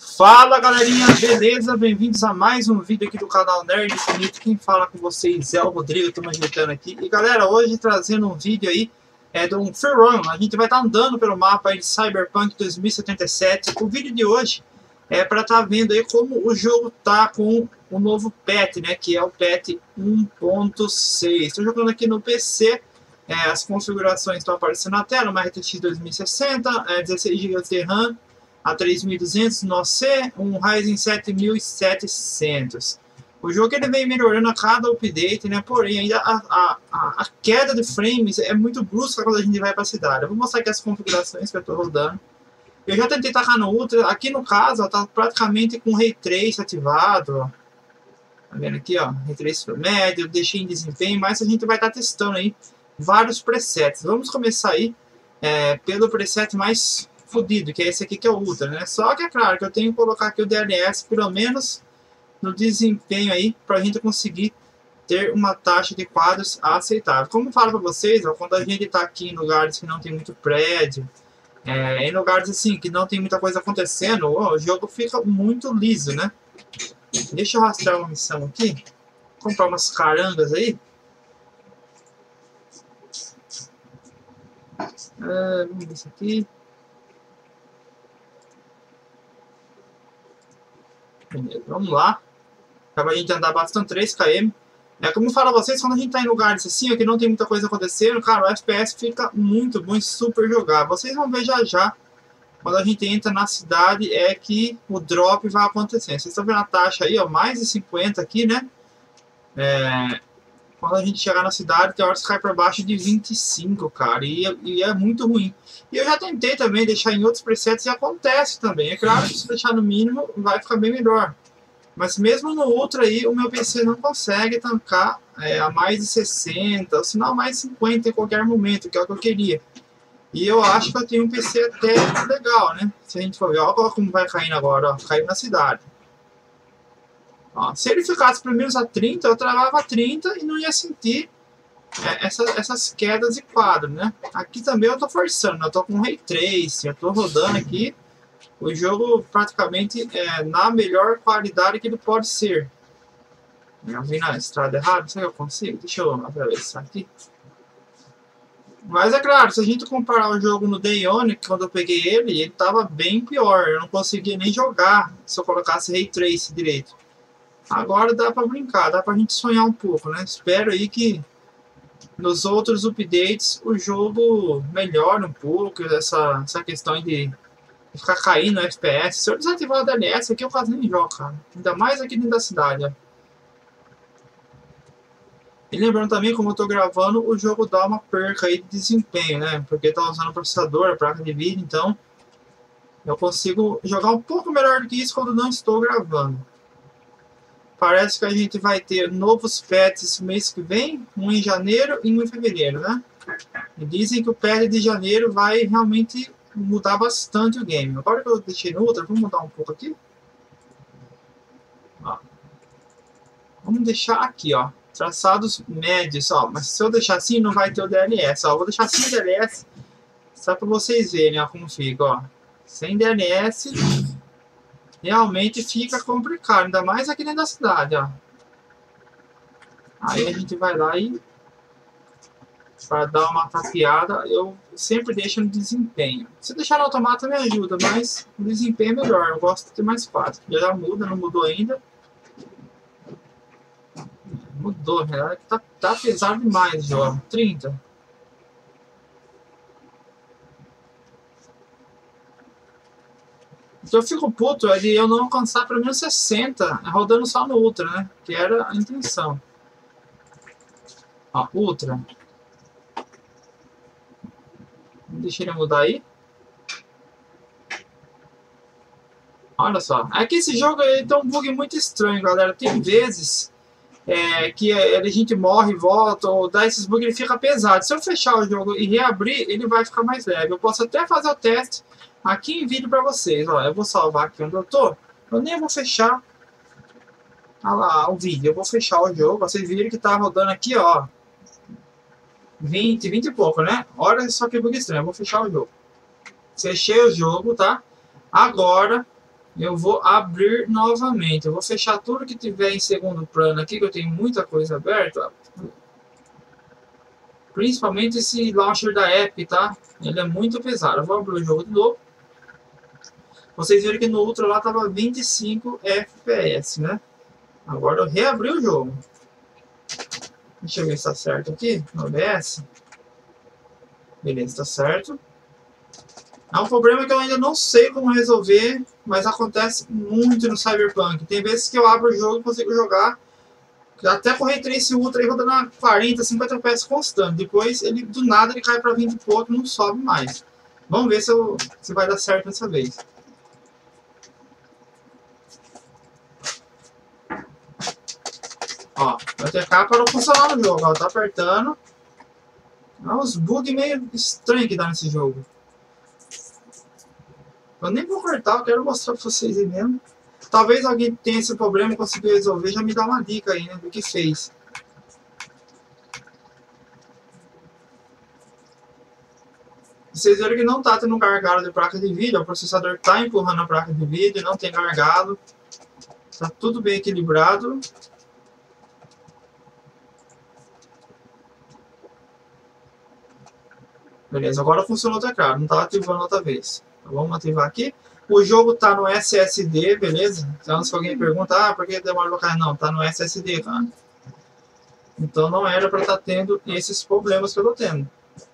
Fala galerinha, beleza? Bem-vindos a mais um vídeo aqui do canal Nerd Infinito. Quem fala com vocês é o Rodrigo, estamos ajeitando aqui. E galera, hoje trazendo um vídeo aí de um free run. A gente vai estar andando pelo mapa aí de Cyberpunk 2077. O vídeo de hoje é para estar vendo aí como o jogo tá com o novo patch, né? Que é o patch 1.6. Estou jogando aqui no PC. As configurações estão aparecendo na tela: uma RTX 2060, 16 GB de RAM, a 3200 no C, um Ryzen 7700. O jogo ele vem melhorando a cada update, né? Porém, ainda a queda de frames é muito brusca quando a gente vai para a cidade. Eu vou mostrar aqui as configurações que eu estou rodando. Eu já tentei tacar no Ultra. Aqui no caso, está praticamente com Ray Trace ativado. Ó. Tá vendo aqui, ó? Ray Trace médio, deixei em desempenho, mas a gente vai estar testando aí vários presets. Vamos começar aí pelo preset mais fodido, que é esse aqui, que é o Ultra, né? Só que é claro que eu tenho que colocar aqui o DLS pelo menos no desempenho aí, para a gente conseguir ter uma taxa de quadros aceitável. Como eu falo para vocês, ó, quando a gente está aqui em lugares que não tem muito prédio, em lugares assim que não tem muita coisa acontecendo, ó, o jogo fica muito liso, né? Deixa eu rastrear uma missão aqui, comprar umas carangas aí. Vamos ver isso aqui. Vamos lá. Para a gente andar bastante 3 km. Como eu falo a vocês, quando a gente está em lugares assim, que não tem muita coisa acontecendo, cara, o FPS fica muito bom e super jogável. Vocês vão ver já já, quando a gente entra na cidade, que o drop vai acontecendo. Vocês estão vendo a taxa aí, ó, mais de 50 aqui, né? Quando a gente chegar na cidade, tem hora que cai para baixo de 25, cara, e é muito ruim. E eu já tentei também deixar em outros presets e acontece também. É claro que se deixar no mínimo, vai ficar bem melhor. Mas mesmo no Ultra aí, o meu PC não consegue tancar a mais de 60, ou se não mais de 50 em qualquer momento, que é o que eu queria. E eu acho que eu tenho um PC até legal, né? Se a gente for ver, olha como vai caindo agora, ó, caiu na cidade. Ó, se ele ficasse pelo menos a 30, eu travava a 30 e não ia sentir essas quedas de quadro, né? Aqui também eu tô forçando, eu tô com Ray Tracing, eu tô rodando aqui o jogo praticamente na melhor qualidade que ele pode ser. Eu vim na estrada errada, será que eu consigo? Deixa eu atravessar aqui. Mas é claro, se a gente comparar o jogo no Day One, quando eu peguei ele estava bem pior. Eu não conseguia nem jogar se eu colocasse Ray Trace direito. Agora dá pra brincar, dá pra gente sonhar um pouco, né? Espero aí que nos outros updates o jogo melhore um pouco essa questão de ficar caindo no FPS. Se eu desativar o DLS aqui, eu quase nem jogo, cara. Ainda mais aqui dentro da cidade, ó. E lembrando também, como eu tô gravando, o jogo dá uma perca aí de desempenho, né? Porque tá usando o processador, a placa de vídeo, então eu consigo jogar um pouco melhor do que isso quando não estou gravando. Parece que a gente vai ter novos patches mês que vem, um em janeiro e um em fevereiro, né? E dizem que o patch de janeiro vai realmente mudar bastante o game. Agora que eu deixei no Ultra, vamos mudar um pouco aqui. Ó. Vamos deixar aqui, ó, traçados médios, ó. Mas se eu deixar assim, não vai ter o DLS, ó. Eu vou deixar sem DLS, só para vocês verem, ó, como fica, ó. Sem DLS, realmente fica complicado, ainda mais aqui dentro da cidade, ó. Aí a gente vai lá e, para dar uma tapeada, eu sempre deixo no desempenho. Se deixar no automático me ajuda, mas o desempenho é melhor, eu gosto de ter mais fácil. Já muda, não mudou ainda. Mudou, né? Tá pesado demais já, 30. Então eu fico puto de eu não alcançar pelo menos 60, rodando só no Ultra, né? Que era a intenção. Ó, Ultra. Deixa ele mudar aí. Olha só. Aqui esse jogo tem um bug muito estranho, galera. Tem vezes que a gente morre e volta, ou dá esses bugs, ele fica pesado. Se eu fechar o jogo e reabrir, ele vai ficar mais leve. Eu posso até fazer o teste aqui em vídeo para vocês. Ó, eu vou salvar aqui onde eu tô. Eu nem vou fechar o vídeo. Eu vou fechar o jogo. Vocês viram que tá rodando aqui, ó. 20 e pouco, né? Olha só que bug estranho. Eu vou fechar o jogo. Fechei o jogo, tá? Agora Eu vou abrir novamente. Eu vou fechar tudo que tiver em segundo plano aqui, que eu tenho muita coisa aberta. Principalmente esse launcher da App, tá? Ele é muito pesado. Eu vou abrir o jogo de novo. Vocês viram que no Ultra lá tava 25 FPS, né? Agora eu reabri o jogo. Deixa eu ver se tá certo aqui no OBS. Beleza, tá certo. É um problema que eu ainda não sei como resolver, mas acontece muito no Cyberpunk. Tem vezes que eu abro o jogo e consigo jogar até com o Ray Trace Ultra aí rodando a 40, 50 FPS constante. Depois, ele do nada ele cai para 20 e pouco e não sobe mais. Vamos ver se vai dar certo dessa vez. Ó, o TK parou funcionar no jogo. Ó, tá apertando. É uns bugs meio estranhos que dá nesse jogo. Eu nem vou cortar, eu quero mostrar pra vocês aí mesmo. Talvez alguém tenha esse problema e consiga resolver, já me dá uma dica aí, né, do que fez. Vocês viram que não tá tendo gargalo de placa de vídeo, o processador tá empurrando a placa de vídeo, não tem gargalo. Tá tudo bem equilibrado. Beleza, agora funcionou o teclado, não estava ativando outra vez. Então, vamos ativar aqui. O jogo está no SSD, beleza? Então se alguém pergunta, por que demora para carregar? Não, está no SSD, tá? Então não era para estar tendo esses problemas que eu estou tendo.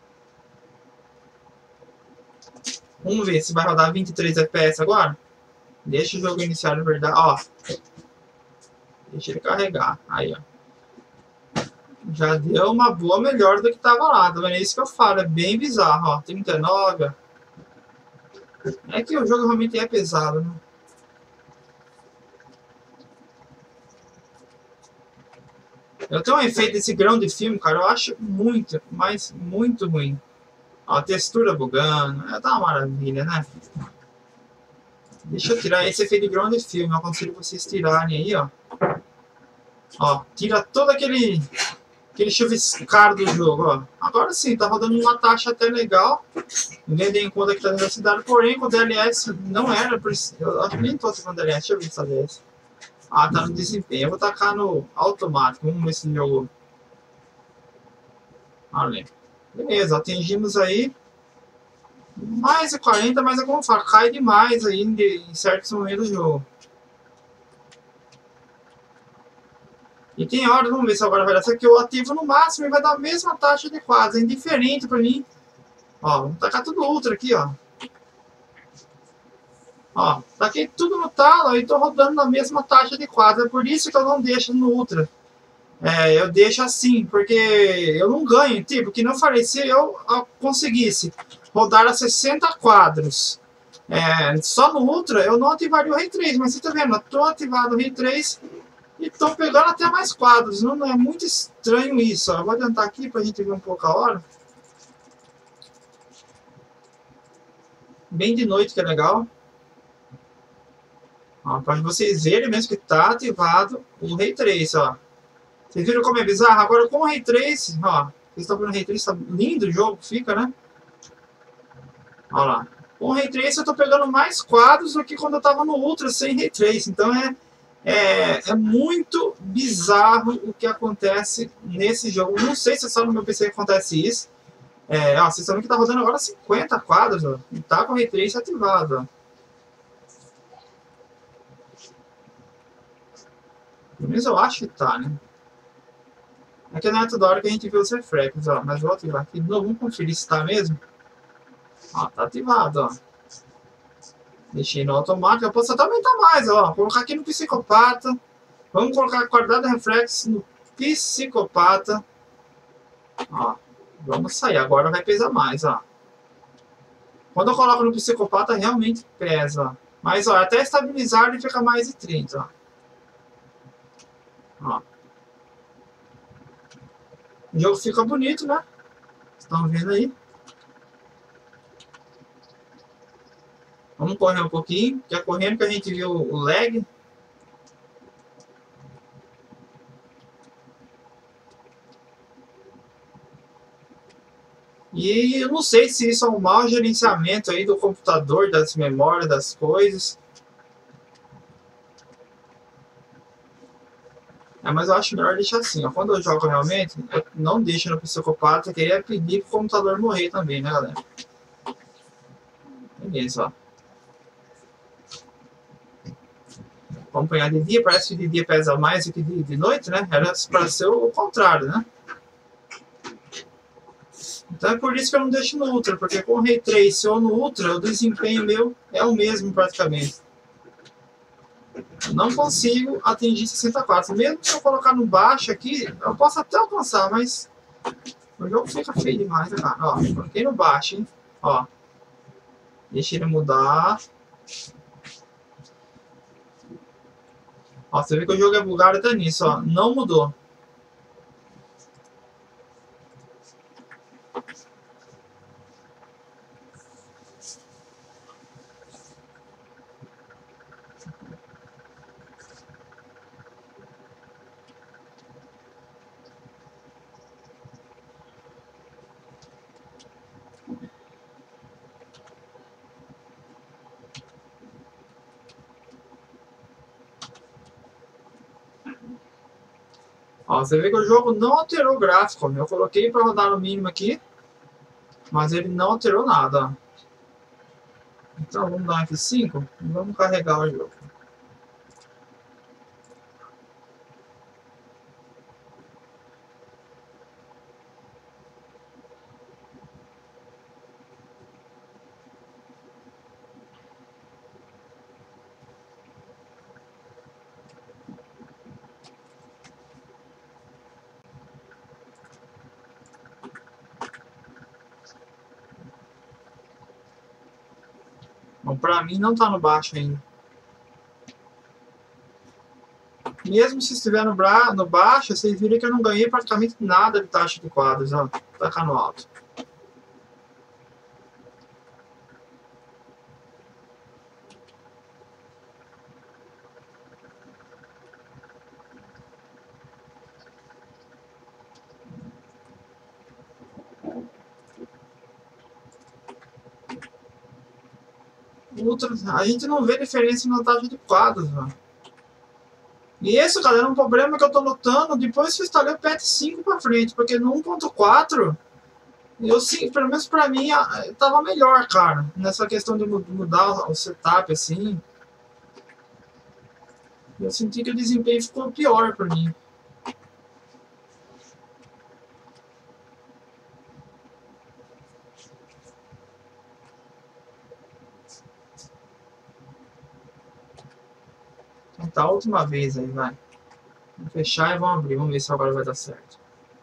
Vamos ver se vai rodar 23 FPS agora. Deixa o jogo iniciar de verdade, ó. Deixa ele carregar, aí ó. Já deu uma boa melhora do que estava lá, tá vendo? É isso que eu falo, é bem bizarro, ó. 39, ó. É que o jogo realmente é pesado, né? Eu tenho um efeito desse grão de filme, cara, eu acho muito, mas muito ruim. Ó, a textura bugando, tá uma maravilha, né? Deixa eu tirar esse efeito de grão de filme, eu aconselho vocês tirarem aí, ó. Ó, tira todo aquele chuviscado do jogo, ó. Agora sim, tá rodando uma taxa até legal, vendo em conta que tá na cidade, porém com o DLS não era, eu acho que nem tô com DLS, deixa eu ver essa DLS. Ah, tá no desempenho, eu vou tacar no automático, vamos ver se jogo. Olha, beleza, atingimos aí mais de 40, mas é como eu falo, cai demais aí em certos momentos do jogo. E tem horas, vamos ver se agora vai dar certo, que eu ativo no máximo e vai dar a mesma taxa de quadros, é indiferente pra mim. Ó, vamos tacar tudo ultra aqui, ó. Ó, taquei tudo no talo e tô rodando na mesma taxa de quadros, é por isso que eu não deixo no ultra. É, eu deixo assim, porque eu não ganho, tipo, que não falei, se eu conseguisse rodar a 60 quadros só no Ultra, eu não ativaria o Ray Trace, mas você tá vendo, eu tô ativado o Ray Trace e tô pegando até mais quadros, não é muito estranho isso, ó. Eu vou adiantar aqui pra gente ver um pouco a hora. Bem de noite que é legal. Ó, pra vocês verem mesmo que tá ativado o Ray Trace, ó. Vocês viram como é bizarro? Agora com o Ray Trace, ó. Vocês estão vendo o Ray Trace, tá lindo o jogo, fica, né? Olha lá. Com o Ray Trace eu tô pegando mais quadros do que quando eu tava no Ultra sem Ray Trace. Então é muito bizarro o que acontece nesse jogo. Não sei se é só no meu PC que acontece isso. Ó, vocês estão vendo que tá rodando agora 50 quadros, ó. E tá com o Ray Trace ativado, ó. Pelo menos eu acho que tá, né? É que não é toda hora que a gente vê os reflexos, ó. Mas vou ativar aqui de novo. Vamos conferir se tá mesmo. Ó, tá ativado, ó. Deixei no automático. Eu posso até aumentar mais, ó. Vou colocar aqui no psicopata. Vamos colocar a qualidade de reflexo no psicopata. Ó. Vamos sair. Agora vai pesar mais, ó. Quando eu coloco no psicopata, realmente pesa, ó. Mas, ó, até estabilizar ele fica mais de 30, ó. Ó. O jogo fica bonito, né? Estão vendo aí? Vamos correr um pouquinho, que é correndo que a gente viu o lag. E eu não sei se isso é um mau gerenciamento aí do computador, das memórias, das coisas. Mas eu acho melhor deixar assim, ó. Quando eu jogo realmente, eu não deixo no psicopata, que aí é pedir pro computador morrer também, né, galera? Beleza, ó. Vamos apanhar de dia, parece que de dia pesa mais do que de noite, né? Era para ser o contrário, né? Então é por isso que eu não deixo no Ultra, porque com o Ray Trace ou no Ultra, o desempenho meu é o mesmo praticamente. Eu não consigo atingir 60 quadros. Mesmo se eu colocar no baixo aqui, eu posso até alcançar, mas o jogo fica feio demais, né, cara? Ó, coloquei no baixo, hein? Ó. Deixa ele mudar. Ó, você vê que o jogo é bugado até nisso, ó. Não mudou. Ó, você vê que o jogo não alterou o gráfico. Eu coloquei para rodar no mínimo aqui, mas ele não alterou nada. Ó. Então vamos dar um F5 e vamos carregar o jogo. Bom, pra mim não tá no baixo ainda. Mesmo se estiver no baixo, vocês viram que eu não ganhei praticamente nada de taxa de quadros, ó. Tá cá no alto. Ultra, a gente não vê diferença na taxa de quadros, ó. E esse, galera, é um problema que eu tô notando depois que eu instalei o PET 5 pra frente, porque no 1.4 eu sim, pelo menos pra mim, tava melhor, cara. Nessa questão de mudar o setup, assim. Eu senti que o desempenho ficou pior pra mim. Vou tentar a última vez aí, vai. Vamos fechar e vamos abrir. Vamos ver se agora vai dar certo.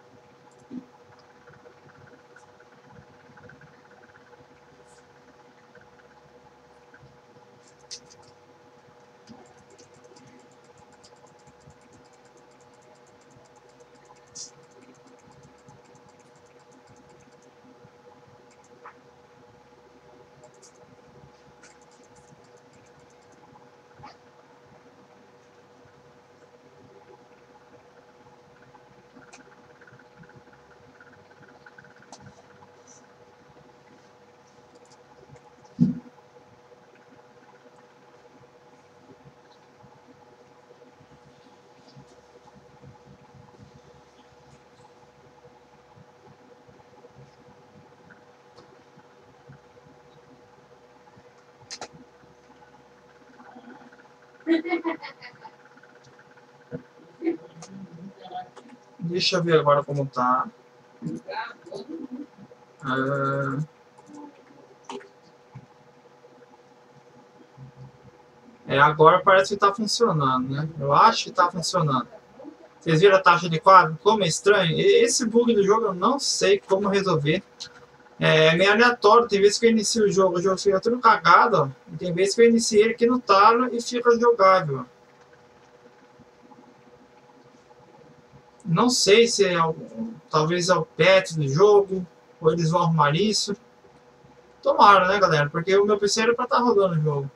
Deixa eu ver agora como tá. Agora parece que tá funcionando, né? Eu acho que tá funcionando. Vocês viram a taxa de quadro? Como é estranho. Esse bug do jogo eu não sei como resolver. É meio aleatório. Tem vezes que eu inicio o jogo fica tudo cagado. Ó. E tem vezes que eu inicio ele aqui no talo e fica jogável. Não sei se talvez é o patch do jogo, ou eles vão arrumar isso. Tomara, né, galera? Porque o meu PC era pra estar rodando o jogo.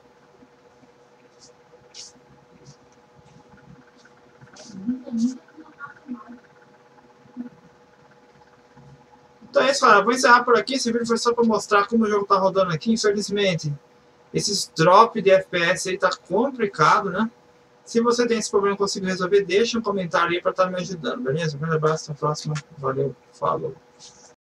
Então é isso, galera. Vou encerrar por aqui. Esse vídeo foi só para mostrar como o jogo tá rodando aqui. Infelizmente, esses drop de FPS aí tá complicado, né? Se você tem esse problema e consigo resolver, deixa um comentário aí para estar me ajudando, beleza? Um grande abraço, até a próxima. Valeu, falou.